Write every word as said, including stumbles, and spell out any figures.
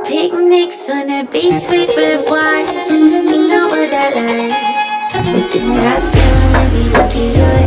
Picnics on the beach with red wine. You know what I like. With the top down, I be looking good.